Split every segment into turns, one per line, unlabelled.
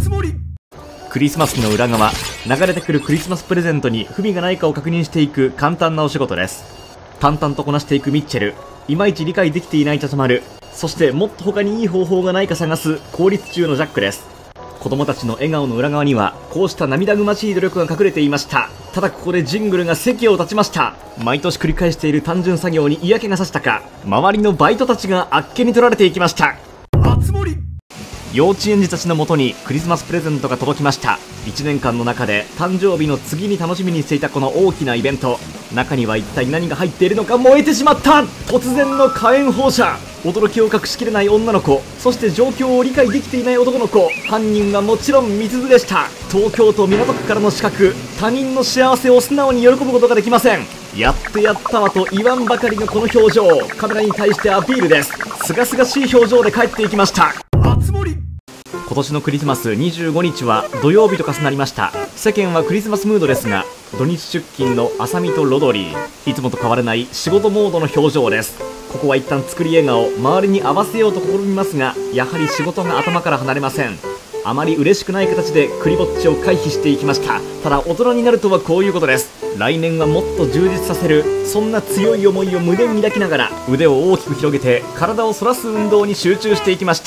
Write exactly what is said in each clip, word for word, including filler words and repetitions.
クリスマスの裏側、流れてくるクリスマスプレゼントに不備がないかを確認していく簡単なお仕事です。淡々とこなしていくミッチェル、いまいち理解できていないチャチャマル、そしてもっと他にいい方法がないか探す効率中のジャックです。子供たちの笑顔の裏側にはこうした涙ぐましい努力が隠れていました。ただここでジングルが席を立ちました。毎年繰り返している単純作業に嫌気がさしたか、周りのバイトたちがあっけに取られていきました。幼稚園児たちのもとにクリスマスプレゼントが届きました。いちねんかんの中で誕生日の次に楽しみにしていたこの大きなイベント、中には一体何が入っているのか。燃えてしまった。突然の火炎放射、驚きを隠しきれない女の子、そして状況を理解できていない男の子。犯人はもちろんみすずでした。東京都港区からの刺客、他人の幸せを素直に喜ぶことができません。やってやったわと言わんばかりのこの表情、カメラに対してアピールです。すがすがしい表情で帰っていきました。今年のクリスマスにじゅうごにちは土曜日と重なりました。世間はクリスマスムードですが、土日出勤の浅見とロドリー、いつもと変わらない仕事モードの表情です。ここは一旦作り笑顔、周りに合わせようと試みますが、やはり仕事が頭から離れません。あまり嬉しくない形でクリぼっちを回避していきました。ただ大人になるとはこういうことです。来年はもっと充実させる、そんな強い思いを胸に抱きながら腕を大きく広げて体を反らす運動に集中していきました。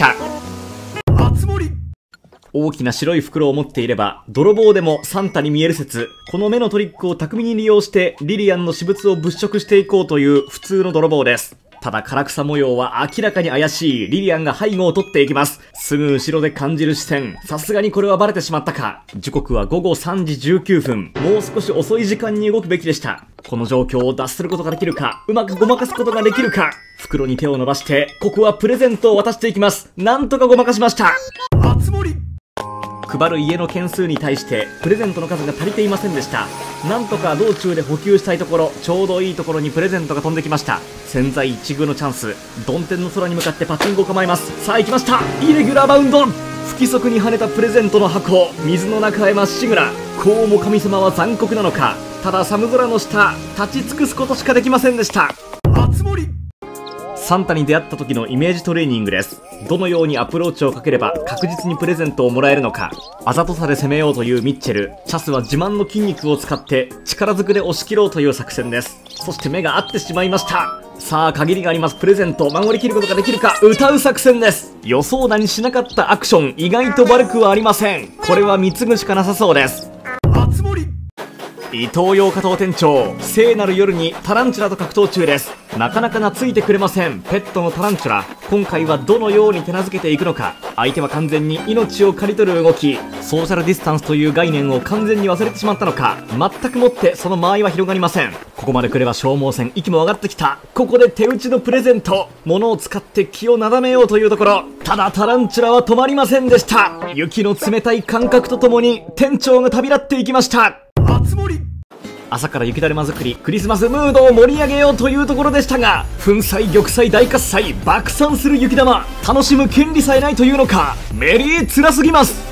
大きな白い袋を持っていれば泥棒でもサンタに見える説。この目のトリックを巧みに利用してリリアンの私物を物色していこうという普通の泥棒です。ただ唐草模様は明らかに怪しい。リリアンが背後を取っていきます。すぐ後ろで感じる視線、さすがにこれはバレてしまったか。時刻はごごさんじじゅうきゅうふん、もう少し遅い時間に動くべきでした。この状況を脱することができるか、うまくごまかすことができるか。袋に手を伸ばしてここはプレゼントを渡していきます。なんとかごまかしました。配る家の件数に対してプレゼントの数が足りていませんでした。なんとか道中で補給したいところ、ちょうどいいところにプレゼントが飛んできました。千載一遇のチャンス、曇天の空に向かってパチンコを構えます。さあ行きました。イレギュラーバウンド、不規則に跳ねたプレゼントの箱、水の中へまっしぐら。こうも神様は残酷なのか。ただ寒空の下立ち尽くすことしかできませんでした。サンタに出会った時のイメージトレーニングです。どのようにアプローチをかければ確実にプレゼントをもらえるのか。あざとさで攻めようというミッチェル、チャスは自慢の筋肉を使って力ずくで押し切ろうという作戦です。そして目が合ってしまいました。さあ限りがあります。プレゼント守りきることができるか。歌う作戦です。予想だにしなかったアクション、意外と悪くはありません。これは貢ぐしかなさそうです。伊東洋華堂店長、聖なる夜にタランチュラと格闘中です。なかなか懐いてくれません。ペットのタランチュラ、今回はどのように手なずけていくのか。相手は完全に命を刈り取る動き、ソーシャルディスタンスという概念を完全に忘れてしまったのか。全くもってその間合いは広がりません。ここまで来れば消耗戦、息も上がってきた。ここで手打ちのプレゼント、物を使って気をなだめようというところ。ただタランチュラは止まりませんでした。雪の冷たい感覚とともに店長が旅立っていきました。朝から雪だるま作り、クリスマスムードを盛り上げようというところでしたが、粉砕玉砕大喝采、爆散する雪玉、楽しむ権利さえないというのか。メリー辛すぎます。